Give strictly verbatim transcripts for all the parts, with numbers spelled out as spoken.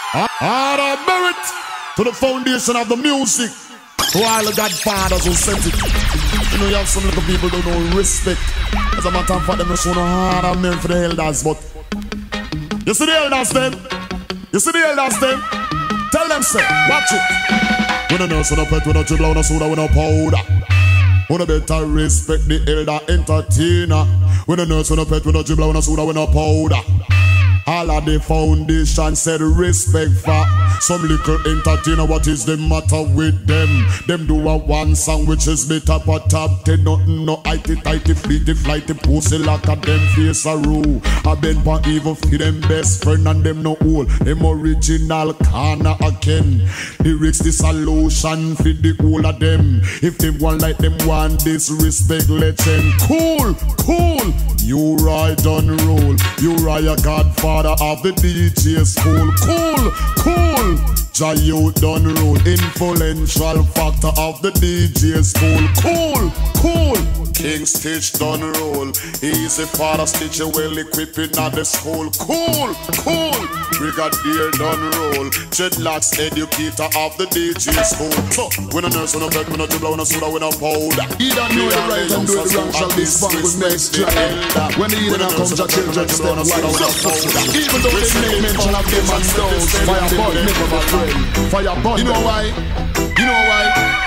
All of merit to the foundation of the music. To all the godfathers who sent it. You know you have some little people who don't respect. As a matter of fact, them show no hard of merit for the elders, but you see the elders then? You see the elders then? Tell them say, watch it. We no nurse, we no pet, we no dribble, we no soda, we no powder. We no better respect the elder entertainer. We no nurse, we no pet, we no dribble, we no soda, we no powder. All of the foundation said respect for some little entertainer. What is the matter with them? Them do a one song which is bit up a top ten. Nothing no itty tighty fleety flighty pussy like a them face a rule. I been for even for them best friend and them no old. Them original corner again. Lyrics the solution for the whole of them. If them want like them want disrespect, let them cool, cool. You ride on roll. You ride a godfather of the D J school. Cool, cool. Jah you done roll. Influential factor of the D J school. Cool, cool. King Stitch done roll. Easy father Stitch well equipping at the school. Cool, cool. Brigadier done roll. Dreadlocks educator of the D J school. So, when a nurse, when a vet, when a dribbler, when a soda, when a powder. He don't know the right and do the wrong shall be spun with next try. When the evening comes, the children step wide. Even though they name mention of them and stones, Fireball never my friend. Fireball. You know why? You know why?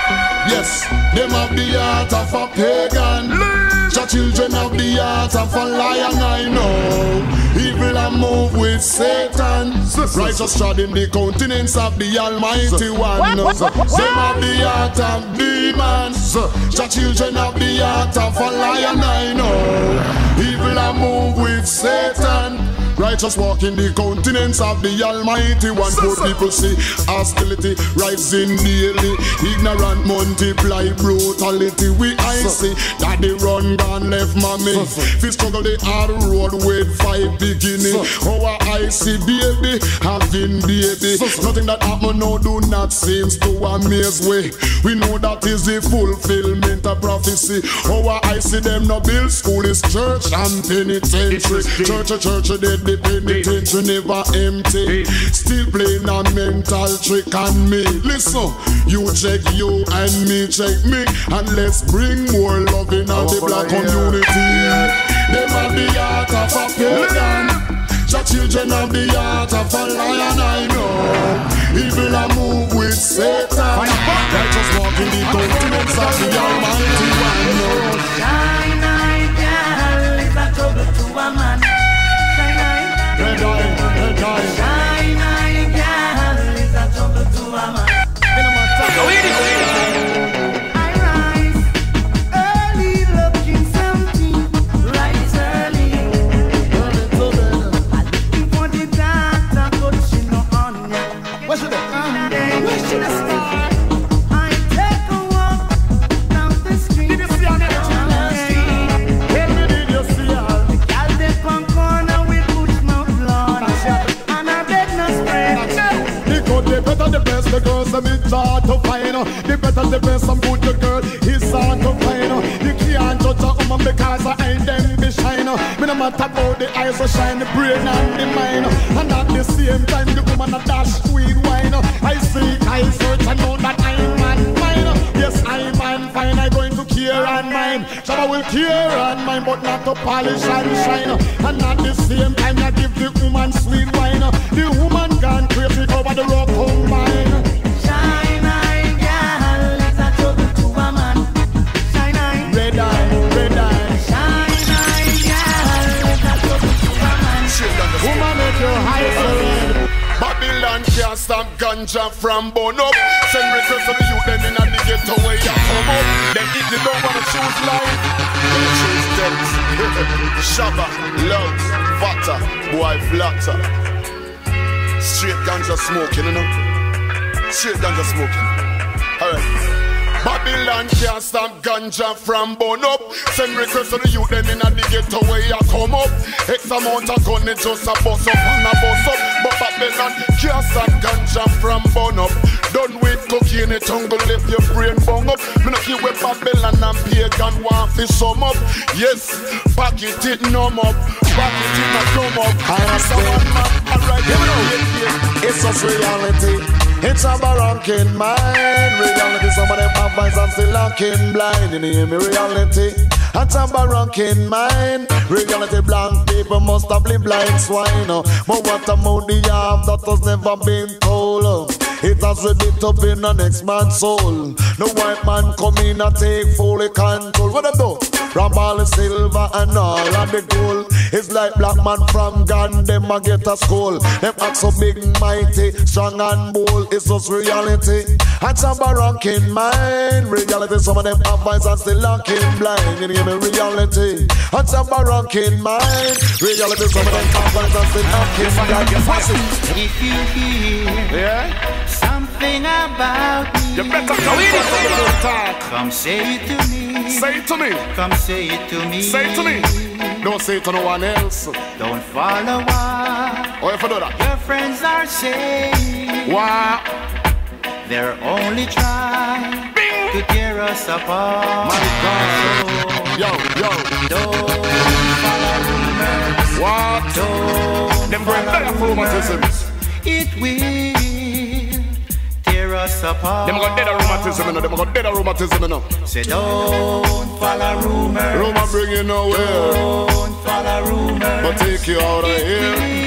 Yes, them have the heart of a pagan. The children have the heart of a lion, I know. Evil and move with Satan. Righteous treading the countenance of the Almighty One. Them have the heart of demons. The children have the heart of a lion, I know. Evil and move with Satan. Righteous walk in the countenance of the Almighty One. Poor people see hostility rising daily. Ignorant multiply brutality. We I see that they run gone left mommy. Fi struggle the hard road with five beginning. Our I see baby having baby. Nothing that happen now do not seems to amaze we. We know that is the fulfillment of prophecy. Our I see them no build school is church and penitentiary. Church, church, they the penitentiary never empty. Still playing a mental trick on me. Listen, you check you and me check me, and let's bring more love in the black community. Them have the heart of a pagan. The children have the heart of a lion, I know. Evil a move with Satan. Righteous walk in the countenance of the Almighty One. Shine eye girl is a trouble to a man. Shine eye, red eye, red eye. Shine eye girl is a trouble to a man. I rise early, looking something. Rise early, looking for the doctor, but she no on ya. Where should I? Where should I start? I take a walk down the street. Did you see her? Tell me, did you see her? The gal dey pon corner with bush mouth blonde, and I beg no spread. The good, the better, the best, the girls them it's hard to find. The better, the best, some good, the girl is hard to find. You can't judge a woman because I ain't them be shine. Me no matter about the eyes so shine, the brain and the mind. And at the same time, the woman a dash sweet wine. I see, I search, I know that I'm man fine. Yes, I'm man fine, I'm going to care and mine. Shabba will care and mine, but not to polish and shine. And at the same time, I give the woman sweet wine. The woman gone crazy over the rock home mine. Shine eye girl is a trouble to a man. Shine eye, Red eye, red eye. shine eye girl is a trouble to a man. Woman make your eyes red. Babylon can't stop ganja from burn up. Send requests to the youth then in the ghetto where you come up. Then if they don't wanna choose life, they choose death. Shabba, love, fata, boy flatter. Straight ganja smoking, you know. Straight ganja smoking. Alright. Babylon can't stop ganja from burn up. Send requests to the youth then in the ghetto where you come up. X amount of gun it just a bust up and a bust up. But Babylon can't stop ganja from burn up. Done with cocaine, it jungle left your brain bung up. Me no care where Babylon and pagan want fi sum up. Yes, pack it it numb up, pack it it not numb up. I am someone man. right, give it out. It's just reality. It's a barranking mind. Reality, some of them have eyes and still looking blind. You hear me? Reality. It's a barranking mind. Reality, blank people must have been blind swine. But what about the arm that has never been told? It has ready up in the next man's soul. No white man come in and take fully control. What them do? From all the silver and all of the gold. It's like black man from Ghana, them a get a school. Them act so big, mighty, strong and bold. It's just reality. It's a barranking mind. Reality, some of them have eyes and still looking blind. You hear me? Reality. It's a barranking mind. Reality, some of them have eyes and still looking blind. If you hear yeah? something about me, you better come in. Talk. Come say it to me. Say it to me. Come say it to me. Say it to me. Don't say it to no one else. Don't follow what oh, if you do that. your friends are saying. Wow. They're only trying Bing. to tear us apart. My God. Yo, yo. Don't follow rumors. What? Don't Them bring better rheumatism. It will tear us apart. Them got dead a rheumatism, you know. Them got dead a rheumatism, you know. Say don't follow rumors. Rumor bring you nowhere. Don't follow rumors. But take you out of here.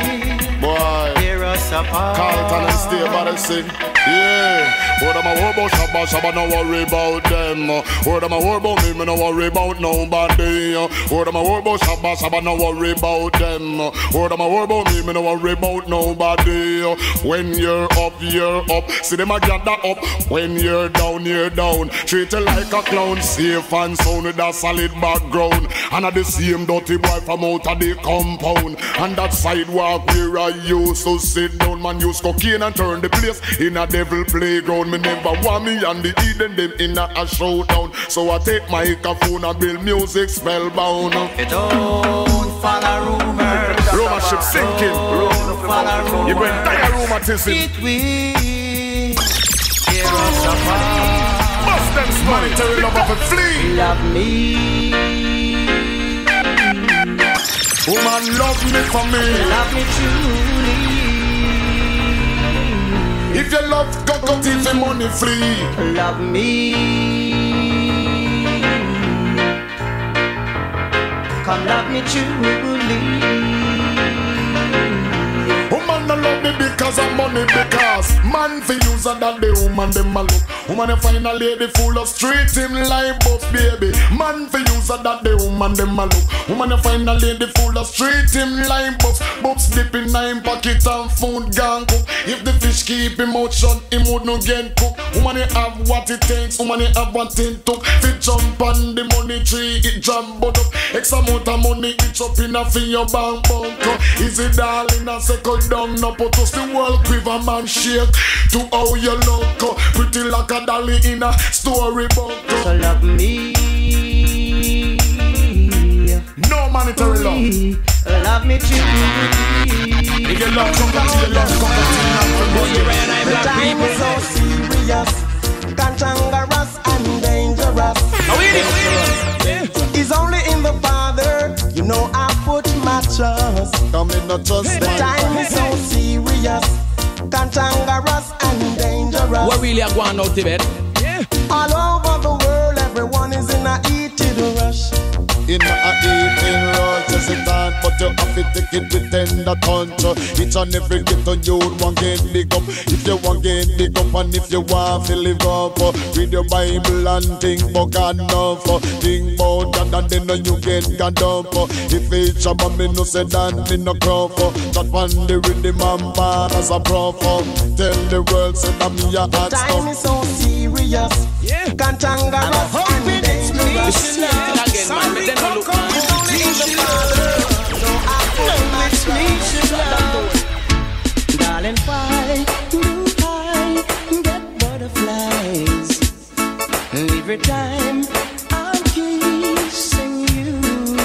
Boy. Tear us apart. Carlton and stay by the sing. Yeah. What am I worry about Shabba Shabba, no worry about them. What am I worry about me, me no worry about nobody. What am I worry about Shabba Shabba, no worry about them. What am I worry about me, me no worry about nobody. When you're up, you're up. See them a gather up. When you're down, you're down. Treat you like a clown. Safe and sound with a solid background. And at the same dirty boy from out of the compound. And that sidewalk where I used to sit down. Man use cocaine and turn the place in a devil playground. Me never want me and the Eden them in a, a showdown. So I take my microphone and build music spellbound. It don't follow rumors. Rumor ship sinking. You bring dire rheumatism. It will tear us apart. Bust them monetary love of a flea. Love me. Woman love me for me. Love me truly. If you love, go go till the money free. Love me. Come love me truly. Woman no love me because of money, because man fi use her that the woman them a look. Woman you find a lady full of street him like boss baby. Man fi use her that the woman them a look. Woman you find a lady full of street him like boss. Bobs dip in nine pocket and food gone cook. If the fish keep him out shut, him would no get cook. Woman you have what it takes, woman you have what it took. Fi jump on the money tree, it jump but up. X amount of money it's up in a fi your bank bunk. Is it darling a second down? No put us the world quiver man shake to how you look. Pretty like a dolly in a storybook. So love me. No monetary love. Love me too. If you love somebody, you love somebody. The time is so serious, cantankerous and dangerous. It's only in the Father, you know I put my trust. Come in, not trust. The time is so serious, cantankerous and dangerous. What really are going out to bed? Yeah. All over the world, everyone is in a heated rush. In a eating rush, just a time, but you have to take it with tender touch. Each and every ghetto you want get big up. If you want get big up and if you want to live up, read your Bible and think about God enough. Think about God and then you get God up. If it's a man, me no say that me no crop. That one the rhythm and bar as a prof. Tell the world say that me a hot stuff. The time is so serious, yeah. Cantankerous and dangerous. Somebody come, come, it's only in the Father. So I put my trust. Darling, why do I get butterflies every time I'm kissing you?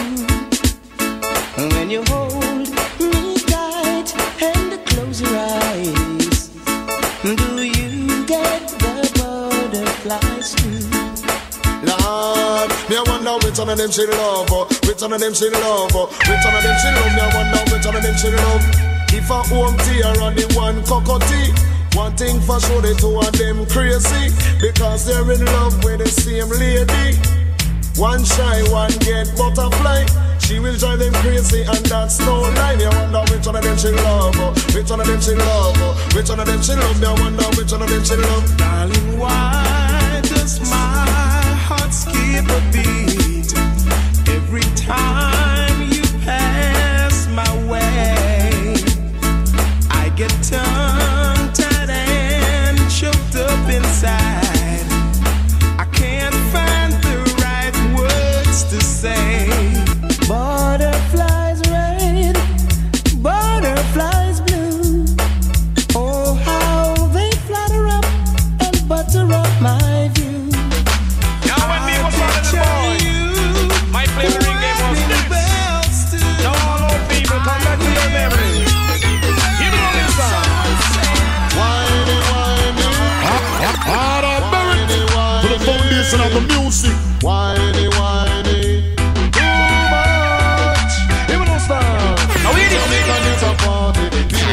When you hold me tight and close your eyes, do you get the butterflies too? Lord, me I wonder which one of them she love, which one of them she love, which one of them she love. Me I wonder which one of them she love. If a home tear on the one cockatoo, one thing for sure, the two of them crazy, because they're in love with the same lady. One shy, one get butterfly. She will drive them crazy and that's no lie. You wonder which one of them she love, which one of them she love, which one of them she love. You wonder which one of them she love. Darling, why does my heart skip a beat every time you pass my way? I get tongue-tied and choked up inside. I can't find the right words to say. Butterflies red, butterflies blue. Oh, how they flutter up and butter up my view. Now when me was one of the boys, my favorite ring game was this. Now all old people come back to your memory. Give me this song. Whiny, whiny, Hard and Barrett to the foundation of the music. whiny, whiny. Too much. Even no star. Now we Just make a little party.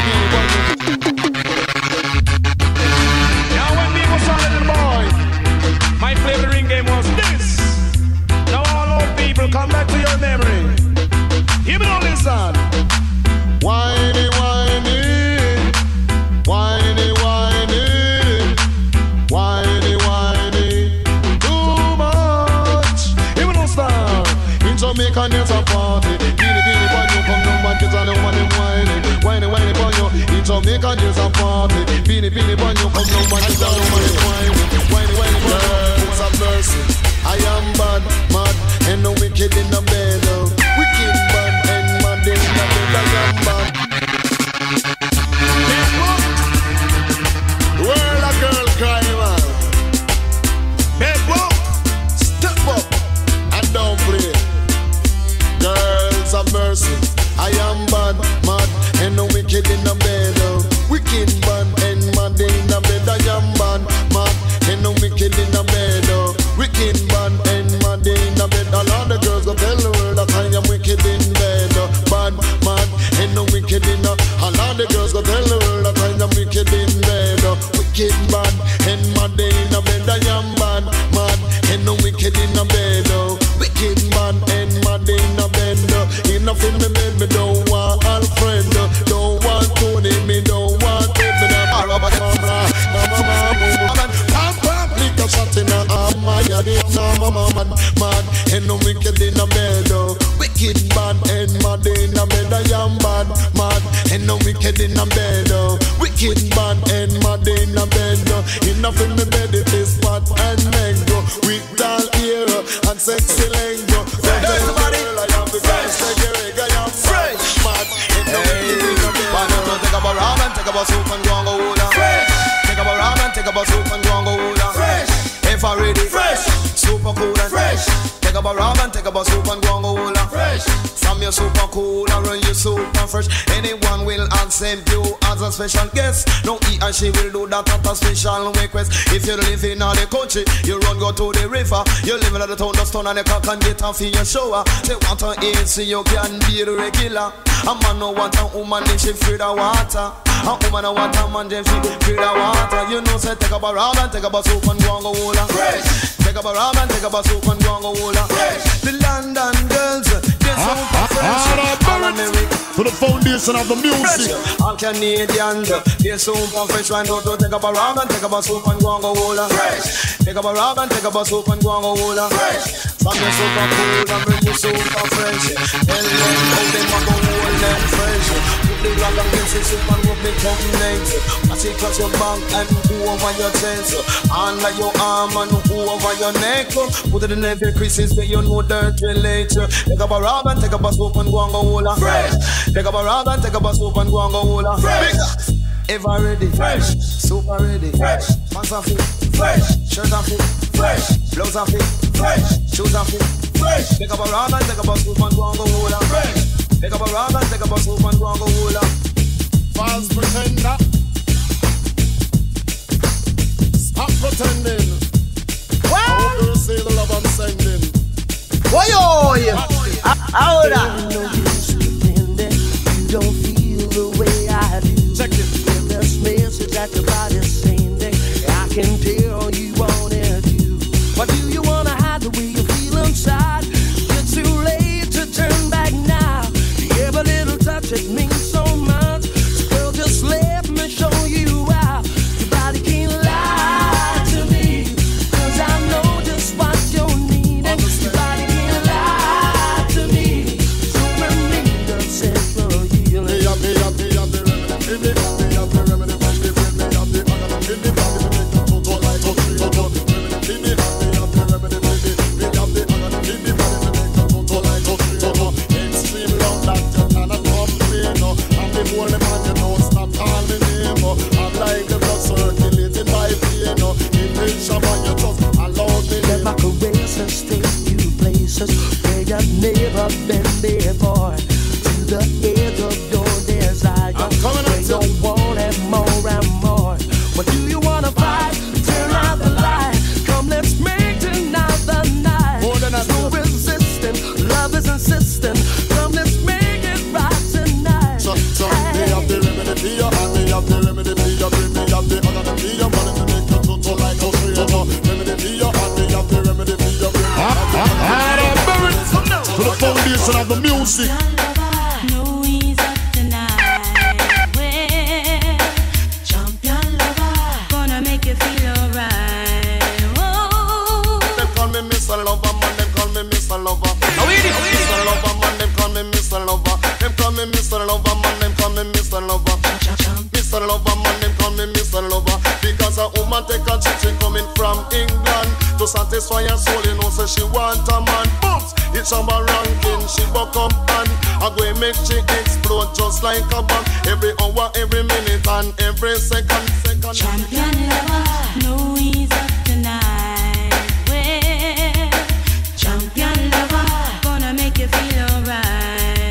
Now when me was one of the boys, my favorite ring game was this. Now all old people come back to your memory. Give me this song. Whiny, whiny, whiny, whiny, whiny, whiny. Too much. Even no star. In Jamaica, there's a party. Beanie, beanie, when you come down, but kids are the one them whining, whining, whining, when you. In Jamaica, there's a party. Beanie, beanie, when you come down, but kids are the one them whining, whining, whining, when you. Girls have mercy. I am bad, mad, and no wicked in the bed. oh. Wicked bad and mad in the bed. I am bad. World a girl cry, man. Hey, whoa. Step up and don't play. Girls have mercy. I am bad, mad, and no wicked in the bed. oh. Wicked bad and mad in the bed. I am bad, mad, and no wicked in the bed. oh. Wicked bad and mad in the bed. All of the girls go tell the world that I am wicked in bed. oh. Bad, mad, and no wicked in the. All of the girls go tell the world that I am wicked in bed. oh. Wicked bad and mad in the bed. I am bad, mad, and no wicked in the bed. oh. Wicked bad and mad in the bed. oh. Enough in the bed, me don't want Alfred. oh. Don't want Tony, me don't want David. I'm Robert, mama, mama, mama, pam, pam, lick a shot in the arm. My yard is mama, mama, mad, and no wicked in the bed. oh. Wicked bad and mad in the bed. I am bad, mad, and no wicked in the bed. oh. Wicked bad and mad in the bed. oh. Enough in the bed, it is fat and mango. With tall ear and sexy lingo. Everybody, I am the best. I am fresh, mad, and no wicked in the bed. Why don't you take up a ram and take up a soup and go and go hula? Fresh. Take up a ram and take up a soup and go and go hula. Fresh. If I ready, fresh, super cool and fresh. Take up a ram and take up a soup and go and go hula. Fresh. From your super cool and run you super fresh. Anyone will accept you as a special guest. No, he and she will do that at a special request. If you live in the country, you run go to the river. You live in the town, the stone and the cock and get off in your shower. They want to eat so you can be the regular. A man no want a woman if she feel the water. A woman no want a man if she feel the water. You know say take up a rub and take up a soup and go and go hula. Fresh. Take up a rub and take up a soup and go and go hula. Fresh. The London girls, they're super fresh. All American. To the foundation of the music. All Canadians, they're super fresh. Why don't you take up a rub and take up a soup and go and go hula. Fresh. Take up a rub and take up a soup and go and go hula. Fresh. From your super cool and bring you super fresh. Tell them how they want to hold them fresh. Put the rock against the soup and rub the tongue legs. Pass it across your back and go over your chest. Under your arm and go over your neck. Put it in every creases where you know dirt relate. Take up a rub and take up a soup and go and go hula. Fresh. Take up a rub and take up a soup and go and go hula. Fresh. Ever ready, fresh, super ready, fresh, pants and fit, fresh, shirt and fit, fresh, blouse and fit, fresh, shoes and fit, fresh. Take up a rub and take up a soup and go and go hula. Fresh. Take up a rub and take up a soup and go and go hula. False pretender, stop pretending. What? I want to see the love I'm sending. Oi, oi, ahora. You don't feel the way I In the me have the remedy, me the bread, me have the agony. In the body, me make the total like a tree. In the me have the remedy, me the me have the agony. In the body, me make the total like a tree. Extreme love that you cannot complain. And the holy man, you know, stop calling him. I'm like the blood circulating by pain. In the shaman, you just allow me. Let my caresses take you places where you've never been before. To the edge of your desire. Where you want it more and more. What do you wanna fight? Turn out the light. Come, let's make tonight the night. There's no resisting, love is insistent. Come, let's make it right tonight. So, so me have the remedy for you, and me have the remedy for you. Bring me have the other for you, money to make you total like a tree. Remedy for you, and me have the remedy for you. Bring me have the other for you. To the foundation of the music. No ease up tonight. Well, champion lover, gonna make you feel alright. Oh, Them call me Mister Lover, man. Them call me Mister Lover. Mister Lover, man. Them call me Mister Lover. Them call me Mister Lover, man. Them call me Mister Lover. Mister Lover, man. Them call me Mister Lover. Because a woman take a chick, she coming from England to satisfy her soul. You know, say she want a man. Booms, it's on my ranking. She buck up and I go and make she explode just like a bomb. Every hour, every minute, and every second, second. champion lover, no ease up tonight. Well, champion lover, gonna make you feel alright.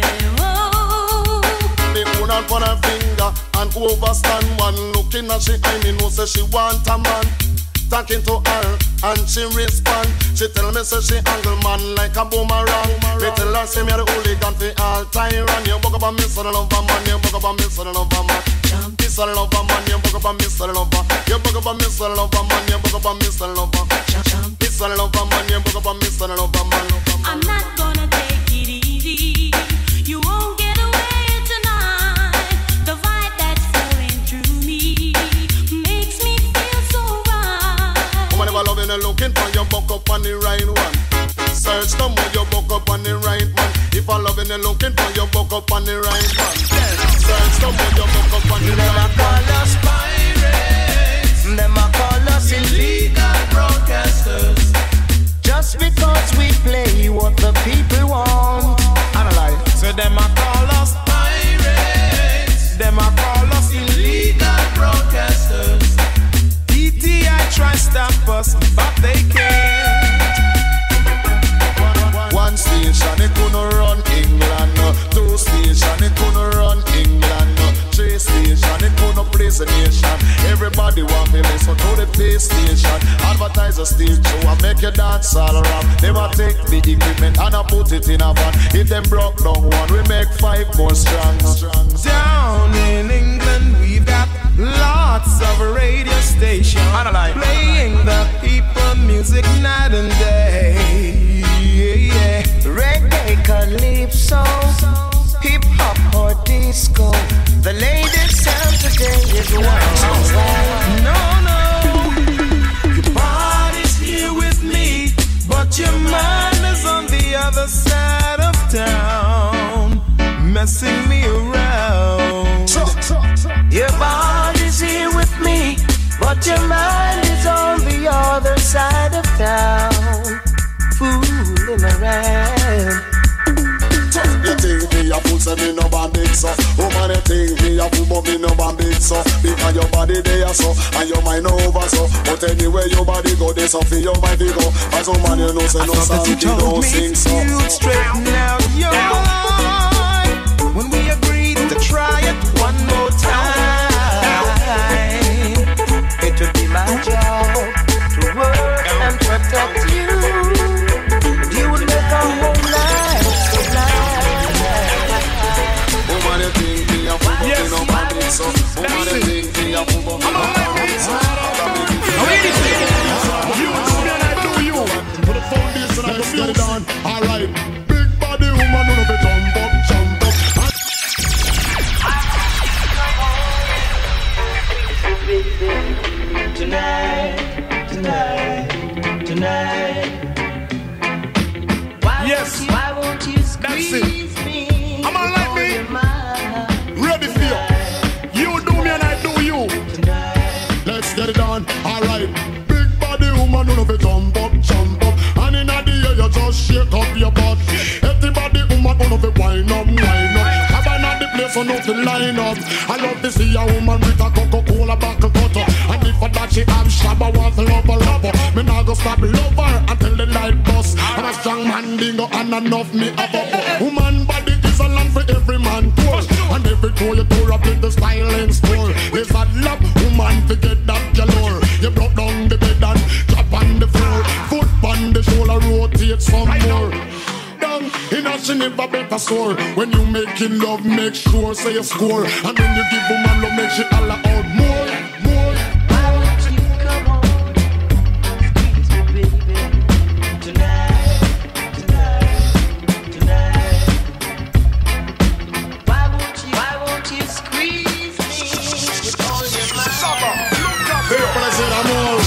Oh, Me put her on her finger and overstand one. Looking at she eye, me know say she want a man. Talking to her and she respond. She tell me say she angle man like a boomerang. Me tell her say me a the hooligan for all time. And you buck up a Mister Lover man, you buck up a Mister Lover man. Mister Lover man, you buck up a Mister Lover. You buck up a Mister Lover man, you buck up a Mister Lover. Mister Lover man, you buck up a Mister Lover man. I'm not gonna take it easy. You won't get away tonight. The vibe that's flowing through me makes me feel so right. Woman never loving and looking for you, buck up on the right one. Search the more you buck up on the right one. If I'm loving and looking for you, buck up on the right one. Search the more you buck up on the right one. Call us pirates. Them a call us illegal broadcasters. Just because we play what the people want. Analyze. So them a call us pirates. Them a call us illegal broadcasters. D T I try stop us, but they can't. One station it couldn't run England. Two station it couldn't run England. Three station it couldn't place a nation. Everybody want me listen to the pay station. Advertise a stage show and make you dance all around. They want take the equipment and I put it in a van. If them broke down one, we make five more strong. Down in England, we've got lots of radio stations playing the people music night and day. Yeah, yeah. Reggae, calypso, hip hop or disco. The latest sound today is one. No, no. Your body's here with me, but your mind is on the other side of town, messing me around. Your body's here with me, but your mind is on the other side of town, fooling around. You think me a fool, say me no bandit so. Woman, you think me a fool, but me no bandit so. Because your body there so, and your mind over so. But anyway your body go there so, for your mind you go. As a man you know say no song, you don't sing so. You'd straighten out your life when we agreed to try it one more time. It would be my job to work and protect you. You would make a whole life so blind. Woman, you think me a fool, but me no bandit so. Woman, you think me a fool, but me no bandit so. You and I do you. Put the foundation of the music on. Alright, big body woman, none of it jump up, jump up. Tonight, tonight, tonight. Why Yes. won't you, why won't you That's squeeze it. me? Come on, like me. Oh, you're mine. Ready for you. You so nothing line up. I love to see a woman with a Coca-Cola buckle cutter. And if I that she have shabba, want to love her lover. Me nah go stop love her until the light bust. I'm a strong man, dingo, and enough me up up. Woman body is a land for every man poor. And every tour you tour up in the styling store. There's a love woman to get that galore. You broke down the bed and drop on the floor. Foot on the shoulder, rotate some more. Down in a she never better score. When you making love, make sure say you score. And when you give woman love, make she holla out more, more. Why won't you come on? Squeeze me, baby. Tonight, tonight, tonight. Why won't you, why won't you squeeze me with all your might? People I said I'm more.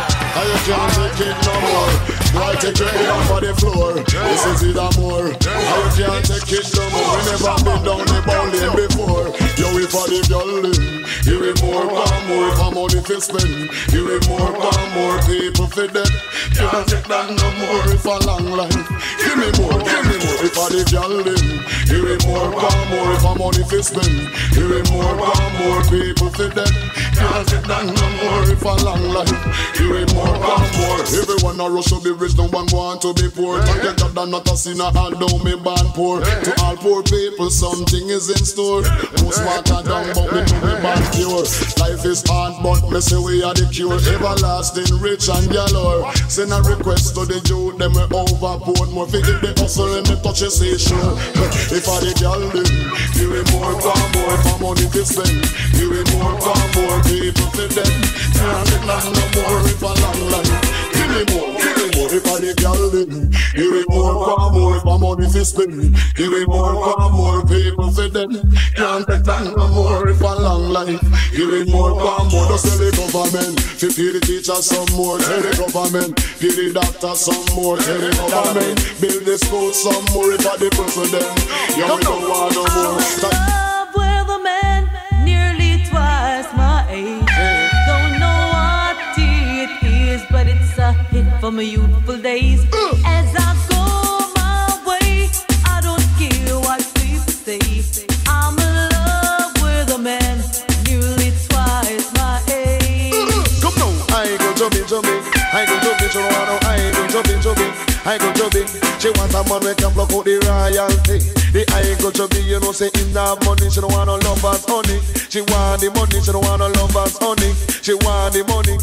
I you can't take it no more. Why take your head off of the floor? This is it and more. I you can't take it no more. We never been down the bowling before. You wait for the girl them. You will more, far more. If I'm money to spend, you will more, far more. People for that. Can't take that no more. If a long life, give me more, give me more. If I the girl them, you will more, far more. If I'm money to spend, you will more, far more. People for that. Can't take that no more. If a long life, you will more, far more. Everyone a rush to be rich, no one want to be poor. Thank God I'm not a sinner, although me born poor. To all poor people, something is in store. Most water down, but me know me born pure. Life is hard, but me say we are the cure. Everlasting, rich and galore. Send a request to the youth, them we overboard. More figure the hustle and the touch you say sure. If I the girl them, give me more, far more. If I'm money to spend, give me more, far more. People for them, can't take long no more. If a long life, give me more, give me more. If I the girl them, give me more, far more. If I'm money to spend, give me more, far more. People for them, can't take long no more. If a long life, give me more, far more. Just tell the government, to pay the teachers some more. Tell the government, pay the doctors some more. Tell the government, build the schools some more. If I the president, you don't want no more. Love with a man nearly twice my age. Don't know what it is, but it's a hit from my youthful days. As I go my way, I don't care what people say. I'm in love with a man nearly twice my age. Come now, I go jumping, jumping. I go jumping, Toronto. I go jumping, jumping. I go jumping. She want a man who can block out the royalty. The I go jumping, you know, say in that money. She don't want no lovers, honey. She want the money. She don't want no lovers, honey. She want the money.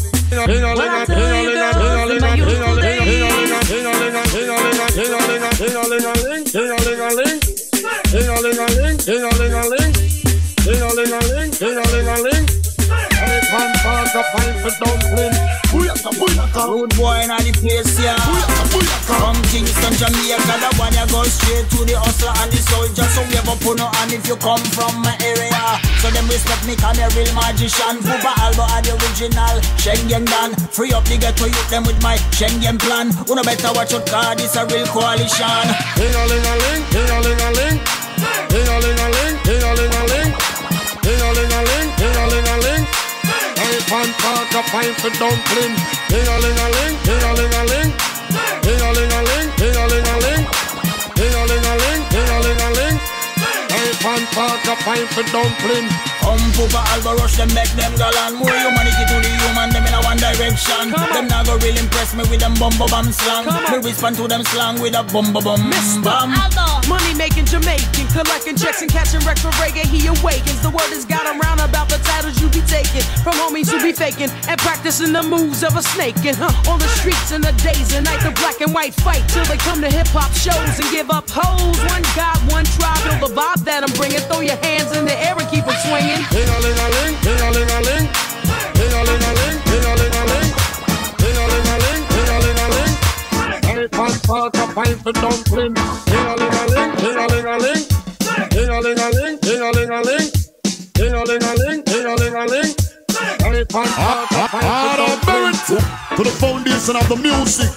Rude boy in the place, yeah. From Kingston, Jamaica, the one you go straight to the hustler and the soldier. So we ever put no hand if you come from my area. So them respect me, can a real magician. Fuba Alba are the original Schengen Dan. Free up the ghetto youth them with my Schengen plan. Who no better watch out, cause this a real coalition. Ding-a-ling-a-ling, ding-a-ling-a-ling. Ding-a-ling-a-ling, ding-a-ling-a-ling. Ding-a-ling-a-ling, ding-a-ling-a-ling. Pan park a pint for dumpling. Ding-a-ling-a-ling, ding-a-ling-a-ling. Ding-a-ling-a-ling, ding-a-ling-a-ling. Ding-a-ling-a-ling, ding-a-ling-a-ling. Pan park a pint for dumpling. Come Pupa Alba rush them, make them galan. More humanity to the human, them in a one direction. Them not go real impress me with them bumbo bum slang. Me respond to them slang with a bumbo bum bam. Money making Jamaican, collecting checks and catching wrecks for reggae. He awakens. The word has got him round about the titles you be taking from homies who be faking and practicing the moves of a snake. And huh, on the streets in the days and night, the black and white fight till they come to hip hop shows and give up hoes. One God, one tribe, feel the vibe that I'm bringing. Throw your hands in the air and keep them swinging. Ding-a-ling-a-ling, ding-a-ling-a-ling. Ding-a-ling-a-ling, ding-a-ling-a-ling. Ding-a-ling-a-ling, ding-a-ling-a-ling. Hey, pan park a pint for dumpling. Ding-a-ling-a-ling, ding-a-ling-a-ling. Ding-a-ling-a-ling, ding-a-ling-a-ling. Ding-a-ling-a-ling, ding-a-ling-a-ling. Hey, pan park a pint for dumpling. To the foundation of the music.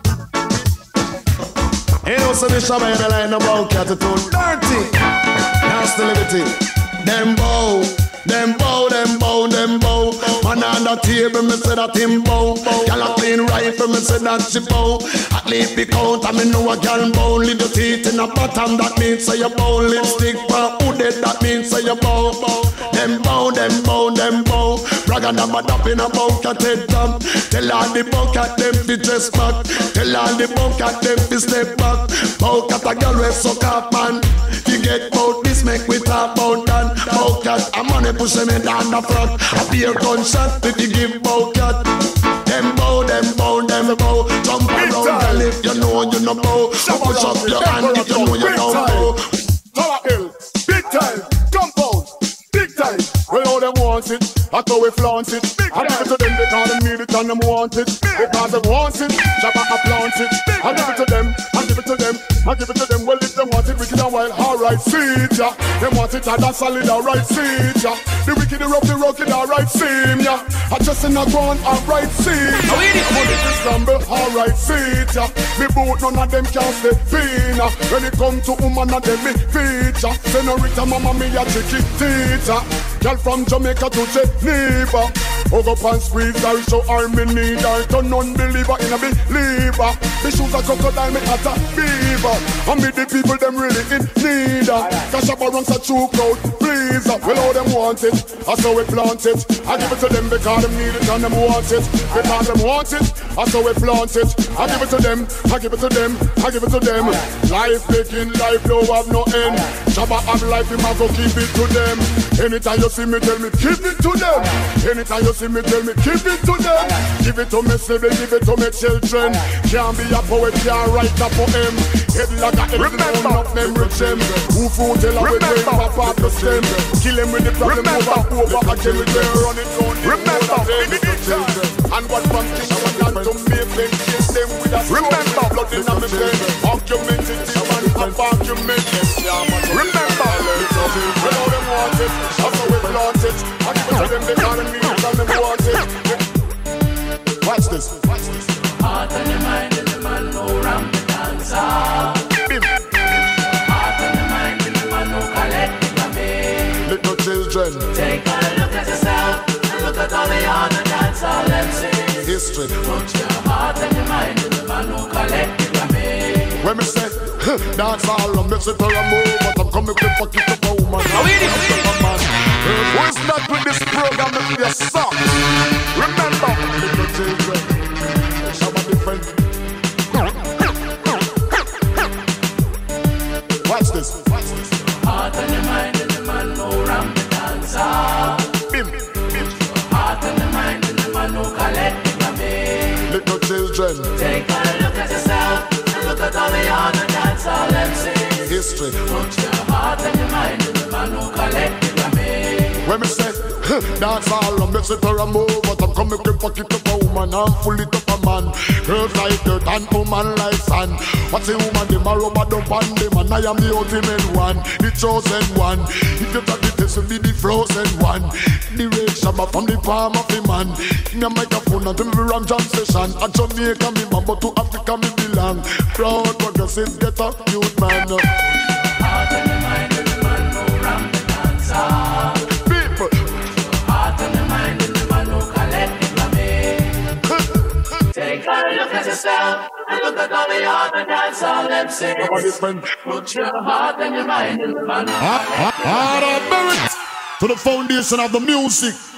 Ain't no submission by the line about catitude. Dirty. That's the liberty. Them bow, them bow, them bow, them bow. Man on the table, me say that him bow. Girl a clean rifle, me say that she bow. At least be count, and me know a girl bow. Little teeth in the bottom, that means say you bow. Lipstick for hooded, that means say you and I'm a dap in a bunker head top. Tell all the bunker them fi dress back. Tell all the bunker them fi step back. Bunker a girl we suck up man. You get bout this make we talk bout that. Bunker a money push them in down the front. A beer gunshot if you give bunker. Them bow, them bow, them bow. Jump around girl if you know you no bow. Push up your hand if you know you don't bow. Tower Hill, big time, compound, big time. Well, all them wants it, that's how we flaunt it. I give it to them because they need it and them want it. Because they want it, Shabba I plant it. I give it to them, I give it to them, I give it to them. Well, if they want it, wicked and wild, alright, see it, yeah. They want it, and that's solid, alright, see it, yeah. The wicked, the rough, the rugged, alright, see yeah. I just in a ground, alright, see it, yeah. I'm on the scramble, alright, see it, yeah. Me boot, none of them can stay fina. When it come to woman, of them me feature. Senorita, mama, me a tricky teacher. Girl from Jamaica to Geneva. Hug up and squeeze her, show her me need her. Turn unbeliever in a believer. The shoes are crocodile, me at a beaver. And me the people, them really in need her. Cash up around a true crowd, please. Well, all them want it, that's how we plant it. I give it to them because them need it and them want it. Because them want it, that's how we plant it. I give it to them, I give it to them, I give it to them. Life making life don't have no end. Shabba have life, him have to keep it to them. Anytime you see me, tell me, keep it to them. Anytime you see me, tell me, keep it to them. Give it to me, sibling, give it to me, children. Can't be a poet, can't write a poem. Head like a head, up memory gem. Who fool tell her we bring pop up the stem. Kill him with the problem over, over, again we will run it down. Remember, and what from king I want to make them kill them with a remember, blood in a me brain. Argumentative and up argumentative. Remember, we know them want it, that's how we plant it. I give it to them, they can't need it and them want it. Watch this, watch this. Heart and the mind and the man who ram the dancer. Heart and the mind and the man who collect the money. Little children, take a look at yourself and look at all the other dance all them sing. History. Put your heart and your mind in the man who collect the money. When me say, dance all on me sit for a move, but I'm coming to fuck it up a woman. Who is not with this program if you suck? Remember, little children, some are different. Watch this, watch this. Heart and the mind and the man who ram the dancer. Bim, bim. Heart and the mind and the man who collect the money. Little children, take a look at yourself and look at all the other dance all them sing. History. Put your heart and your mind in the man who collect the money. When me say, dance all on me sit for a move, but I'm coming to fuck it up a woman and full it up a man. Girls like dirt and woman like sand. What's a woman, them a rubber dump on them, and I am the ultimate one, the chosen one. If you talk it, this will be the frozen one. The red shabba from the palm of the man. In a microphone and to me Ram Jam session. At Jamaica me man, but to Africa me belong. Proud progressive, get a youth man. Heart and the mind and the man who ram the dancer. People. Heart and the mind and the man who collect the money. Take a look at yourself and look at all the other dance all them sing. Put your heart and your mind in the man who collect the money. to the foundation of the music.